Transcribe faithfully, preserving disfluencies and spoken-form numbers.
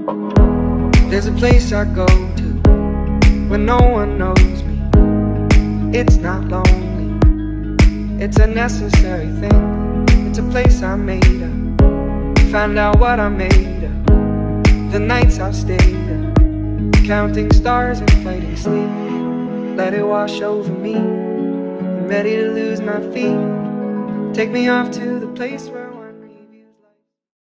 There's a place I go to when no one knows me. It's not lonely, it's a necessary thing. It's a place I made up, find out what I made of. The nights I've stayed up, counting stars and fighting sleep. Let it wash over me, I'm ready to lose my feet. Take me off to the place where